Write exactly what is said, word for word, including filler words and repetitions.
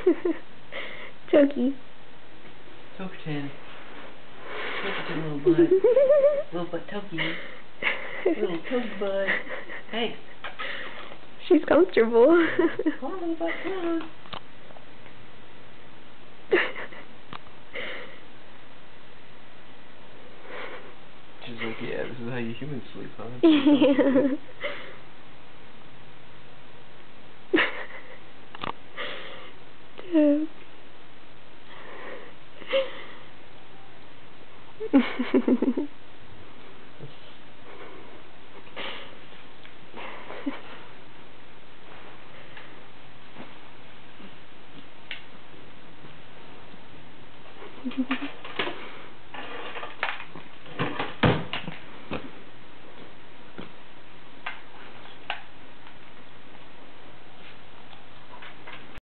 Toki. Toki-chan. Toki-chan, little butt. Little butt Toki. Little Toki butt. Hey. She's comfortable. Come on, little butt, come on. She's like, yeah, this is how you humans sleep, huh? Yeah. Dude.